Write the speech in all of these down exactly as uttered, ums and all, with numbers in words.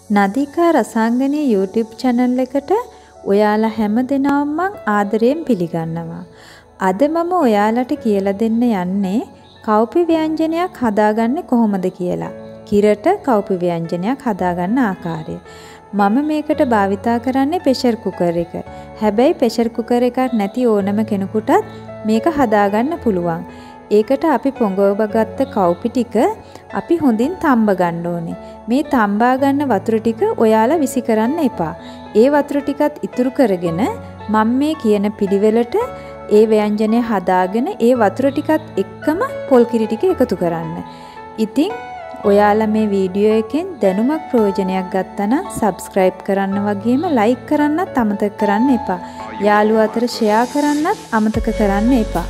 නදිකා රසාංගනී YouTube channel එකට ඔයාලා හැමදෙනාම මං ආදරයෙන් පිළිගන්නවා. අද මම ඔයාලට කියලා දෙන්න යන්නේ කව්පි ව්‍යංජනයක් හදාගන්නේ කොහොමද කියලා. කිරට කව්පි ව්‍යංජනයක් හදාගන්න ආකාරය. මම මේකට භාවිතා කරන්නේ ප්‍රෙෂර් කුකර් එක. හැබැයි ප්‍රෙෂර් කුකර් එකක් නැති ඕනම කෙනෙකුටත් මේක හදාගන්න පුළුවන්. ඒකට අපි පොඟව ගත්ත කව්පි ටික අපි හොඳින් තම්බ ගන්න ඕනේ. මේ තම්බා ගන්න වතුර ටික ඔයාලා විසි කරන්න එපා. ඒ වතුර ටිකත් ඉතුරු කරගෙන මම මේ කියන පිළිවෙලට ඒ ව්‍යංජනය හදාගෙන ඒ වතුර ටිකත් එක්කම පොල් කිරි ටික එකතු කරන්න. ඉතින් ඔයාලා මේ වීඩියෝ එකෙන් දැනුමක් ප්‍රයෝජනයක් ගත්තා නම් subscribe කරන්න වගේම like කරන්නත් අමතක කරන්න එපා. යාළුවෝ අතර share කරන්නත් අමතක කරන්න එපා.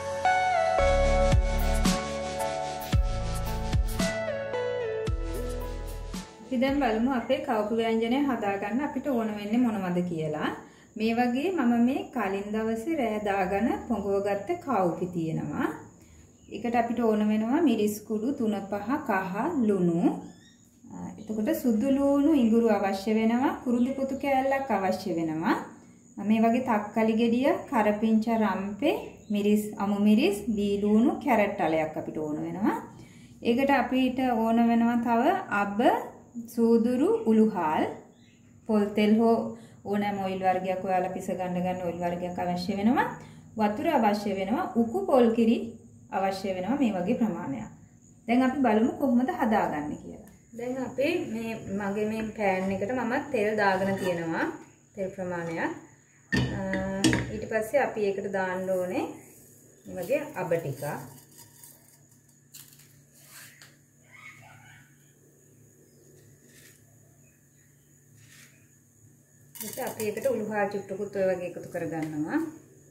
අපි දැන් බලමු අපේ කව්පි ව්‍යංජනය හදාගන්න අපිට ඕන වෙන්නේ මොනවද කියලා. මේ වගේ මම මේ කලින් දවසේ රෑ දාගෙන පොඟව ගත්ත කව්පි තියෙනවා. ඒකට අපිට ඕන වෙනවා මිරිස් කුඩු තුන පහ කහ ලුණු. එතකොට සුදු ලුණු ඉඟුරු අවශ්‍ය වෙනවා. කුරුදු පොතු කෑල්ලක් අවශ්‍ය වෙනවා. මේ වගේ තක්කලි ගෙඩිය, කරපිංච රම්පේ, මිරිස් අමු මිරිස්, බීලුණු, කැරට් අලයක් අපිට ඕන වෙනවා. ඒකට අපිට ඕන වෙනවා තව අබ, සූදුරු, උළුහාල්, පොල් තෙල් හෝ ඕනෑම ඔයිල් වර්ගයක් ඔයාලා පිස ගන්න ගන්න ඔයිල් වර්ගයක් අවශ්‍ය වෙනවා. වතුර අවශ්‍ය වෙනවා. උකු පොල් කිරි අවශ්‍ය වෙනවා මේ වගේ ප්‍රමාණයක්. දැන් අපි බලමු කොහොමද හදාගන්නේ කියලා. දැන් අපේ මේ මගේ මේ පෑන් එකට මම තෙල් දාගෙන තියෙනවා. තෙල් ප්‍රමාණයක්. ඊට පස්සේ අපි ඒකට දාන්න ඕනේ මේ වගේ අබ ටික. ඊට අපි ඒකට උළුහාල් චුට්ටකුත් ඔය වගේ එකතු කරගන්නවා.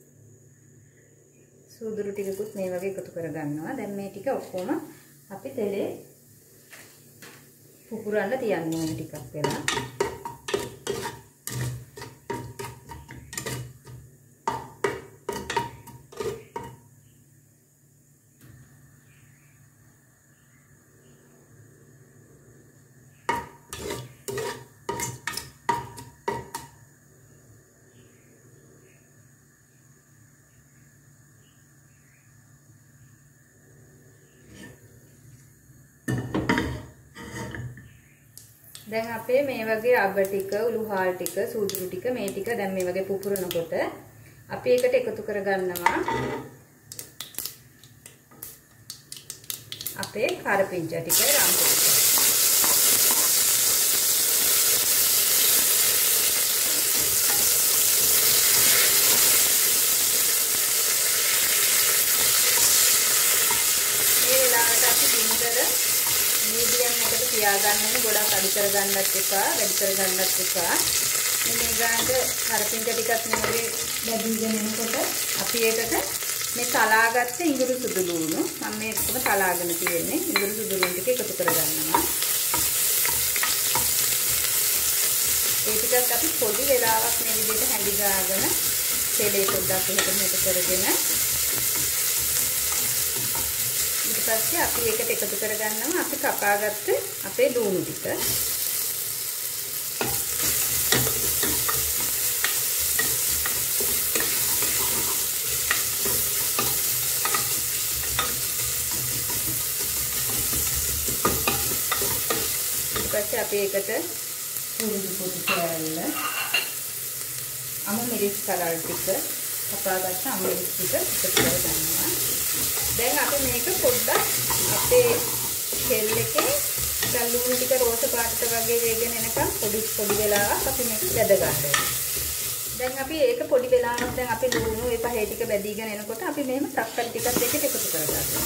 සූදුරු ටිකකුත් මේ වගේ එකතු කරගන්නවා. දැන් මේ ටික ඔක්කොම අපි තෙලේ පුපුරන්න තියන්න ඕනේ ටිකක් වෙලා. දැන් අපේ මේ වගේ අබ ටික, උළුහාල් ටික, සූදුරු ටික මේ ටික දැන් මේ වගේ පුපුරනකොට අපි ඒකට එකතු කරගන්නවා අපේ කරපිංච ටික, රම්ප ටික. මේ වෙලාවට අපි බින්දර මීඩියම් එකට තියාගන්න ඕනේ. ගොඩක් අඩු කරගන්නත් එපා, වැඩි කරගන්නත් එපා. මේ ගානට කරපිංච ටිකක් මේ වගේ බැදීගෙන එනකොට අපි ඒකට මේ තලාගත්ත ඉඟුරු සුදු ලුණු මම මේ ඔක්කොම තලාගෙන තියෙන්නේ. ඉඟුරු සුදු ලුණු ටික එකතු කරගන්නවා. ඒ ටිකත් අපි පොඩි වෙලාවක් මේ විදිහට හැඳි ගාගෙන තෙලේ පොඩ්ඩක් එහෙට මෙහෙට කරගෙන ඊට පස්සේ අපි ඒකට එකතු කරගන්නවා අපි කපාගත්ත අපේ ලුණු ටික. ඊට පස්සේ අපි ඒකට කුරුදු පොතු කෑල්ල, අමු මිරිස් කලල් ටික, කපාගත්ත අමු මිරිස් ටික එකතු කරගන්නවා. දැන් අපි මේක පොඩ්ඩක් අපේ තෙල් එකේ දැන් ලුණු ටික රෝස පාටට වගේ වේගෙන එනකම් පොඩි පොඩි වෙලාවක් අපි මේක බැද ගන්නවා. දැන් අපි ඒක පොඩි වෙලාවක් දැන් අපි ලුණු ඒ පහේ ටික බැදීගෙන එනකොට අපි මෙහෙම තක්කලි ටිකත් එක්ක එකතු කරගන්නවා.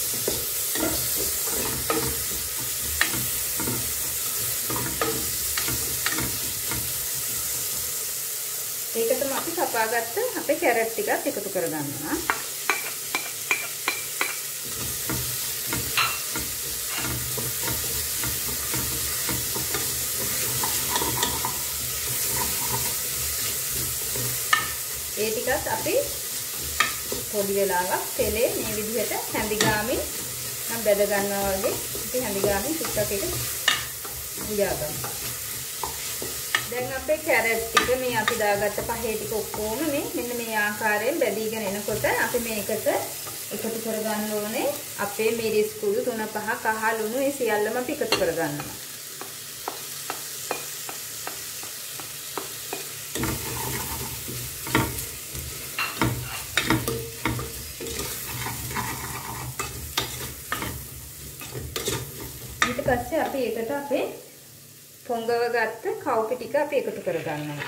ඒකටම අපි කපාගත්ත අපේ කැරට් ටිකත් එකතු කරගන්නවා. ඒ ටිකත් අපි පොඩි වෙලාවක් තෙලේ මේ විදිහට හැඳි ගාමින් නම් බෙද ගන්නවා වගේ ඉතින් හැඳි ගාමින් ටිකක් එක උයා ගන්න. දැන් අපේ කැරට් ටික මේ අපි දාගත්ත පහේ ටික ඔක්කොම මේ මෙන්න මේ ආකාරයෙන් බැදීගෙන එනකොට අපි මේකට එකතු කරගන්න ඕනේ අපේ මිරිස් කුඩු තුන පහ කහ ලුණු මේ සියල්ලම අපි එකතු කරගන්නවා. ඊට පස්සේ අපි ඒකට අපේ පොංගව ගත්ත කවුපි ටික අපි එකතු කරගන්නවා.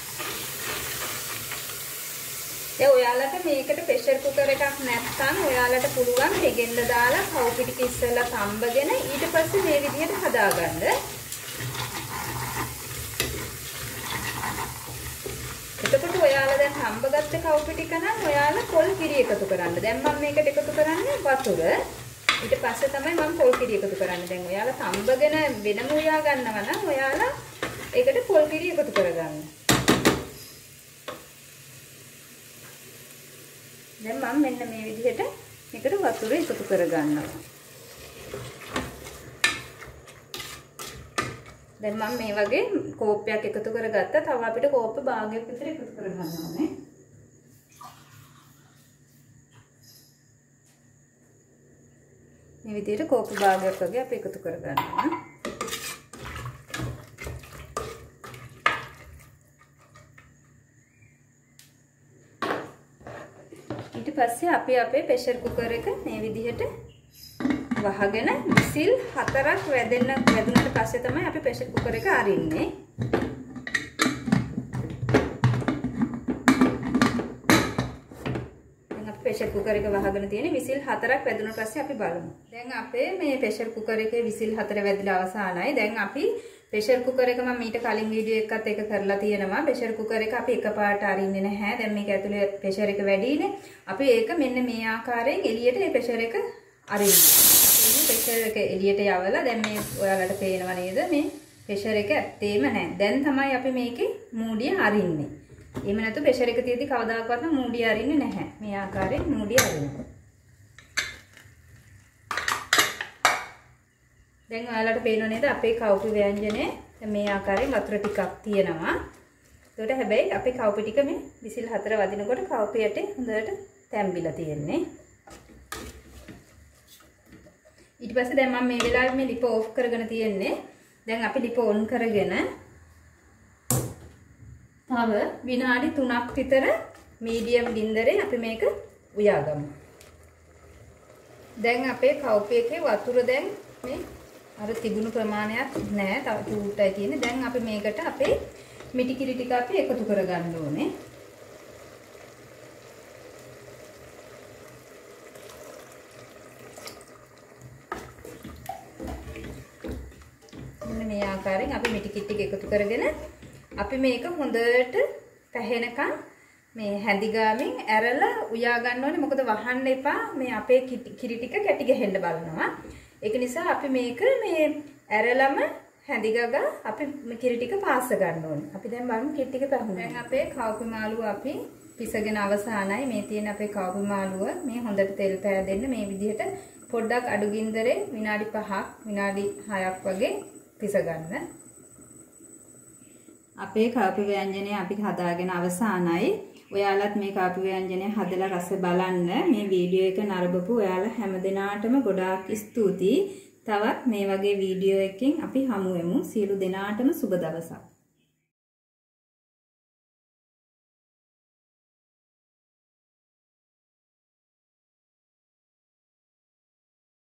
දැන් ඔයාලට මේකට ප්‍රෙෂර් කුකර් එකක් නැත්නම් ඔයාලට පුළුවන් දෙගෙන්න දාලා කවුපි ටික ඉස්සෙල්ලා තඹගෙන ඊට පස්සේ මේ විදිහට හදාගන්න. එතකොට ඔයාලා දැන් තඹගත්ත කවුපි ටික නම් ඔයාලා පොල් කිරි එකතු කරන්න. දැන් මම මේකට එකතු කරන්නේ වතුර. ඊට පස්සේ තමයි මම පොල් කිරි එකතු කරන්නේ. දැන් ඔයාලා තඹගෙන වෙනම උයා ගන්නවා නම් ඔයාලා ඒකට පොල් කිරි එකතු කරගන්න. දැන් මම මෙන්න මේ විදිහට මේකට වතුර එකතු කරගන්නවා. දැන් මම මේ වගේ කෝප්පයක් එකතු කරගත්තා. තව අපිට කෝප්ප භාගයක් විතර එකතු කරගන්න ඕනේ. මේ විදිහට කෝප්ප භාගයක් වගේ අපි එකතු කරගන්නවා. ඊට පස්සේ අපි අපේ ප්‍රෙෂර් කුකර් එක මේ විදිහට වහගෙන විසිල් හතරක් වැදෙන්න වැදුනට පස්සේ තමයි අපි ප්‍රෙෂර් කුකර් එක අරින්නේ. ප්‍රෙෂර් කුකර් එක වහගෙන තියෙන විසිල් හතරක් වැදුනට පස්සේ අපි බලමු. දැන් අපේ මේ ප්‍රෙෂර් කුකර් එකේ විසිල් හතර වැදිලා අවසానයි. දැන් අපි ප්‍රෙෂර් කුකර් එක මම ඊට කලින් වීඩියෝ එකත් එක කරලා තියෙනවා. ප්‍රෙෂර් කුකර් එක අපි එකපාරට අරින්නේ නැහැ. දැන් මේක ඇතුලේ ප්‍රෙෂර් එක වැඩිනේ. අපි ඒක මෙන්න මේ ආකාරයෙන් එළියට මේ ප්‍රෙෂර් එක අරින්න. අපි ප්‍රෙෂර් එක එළියට යවලා දැන් මේ ඔයාලට පේනව නේද මේ ප්‍රෙෂර් එක ඇත්තේම නැහැ. දැන් තමයි අපි මේකේ මූඩිය අරින්නේ. එහෙම නැතු ප්‍රෙෂර් එක තියදී කවදාකවත් මූඩිය අරින්නේ නැහැ. මේ ආකාරයෙන් මූඩිය අරිනවා. දැන් ඔයාලට පේනව නේද අපේ කවුපි ව්‍යංජනේ මේ ආකාරයෙන් වතුර ටිකක් තියෙනවා. ඒකට හැබැයි අපේ කවුපි ටික මේ විසිල් හතර වදිනකොට කවුපියට හොඳට තැම්බිලා තියෙන්නේ. ඊට පස්සේ දැන් මම මේ වෙලාවේ මේ ලිප ඕෆ් කරගෙන තියෙන්නේ. දැන් අපි ලිප ඔන් කරගෙන තව විනාඩි තුනක් විතර මීඩියම් ඩින්දරේ අපි මේක උයාගමු. දැන් අපේ කවුපි එකේ වතුර දැන් මේ අර තිබුණු ප්‍රමාණයක් නෑ, තව චූට්ටයි තියෙන්නේ. දැන් අපි මේකට අපේ මිටි කිරි ටික අපි එකතු කරගන්න ඕනේ. මෙන්න මේ ආකාරයෙන් අපි මිටි කිරි ටික එකතු කරගෙන අපි මේක හොඳට පැහෙනකන් මේ හැඳි ගාමින් ඇරලා උයා ගන්න ඕනේ. මොකද වහන්න එපා. මේ අපේ කිරි ටික කැටි ගහෙන්න බලනවා. ඒක නිසා අපි මේක මේ ඇරලම හැඳි ගගා අපි මේ කිරි ටික පාස ගන්න ඕනේ. අපි දැන් බලමු කිරි ටික පැහුණා. දැන් අපේ කවුපි මාළුව අපි පිසගෙන අවසానයි. මේ තියෙන අපේ කවුපි මාළුව මේ හොඳට තෙල් පෑදෙන්න මේ විදිහට පොඩ්ඩක් අඩු ගින්දරේ විනාඩි පහක් විනාඩි හයක් වගේ පිස ගන්න. අපේ කවුපි ව්‍යංජනය අපි හදාගෙන අවසానයි. ඔයාලත් මේ කවුපි ව්‍යංජනය හදලා රස බලන්න. මේ වීඩියෝ එක නරඹපු ඔයාලා හැමදෙනාටම ගොඩාක් ස්තුතියි. තවත් මේ වගේ වීඩියෝ එකකින් අපි හමු වෙමු. සියලු දෙනාටම සුබ දවසක්.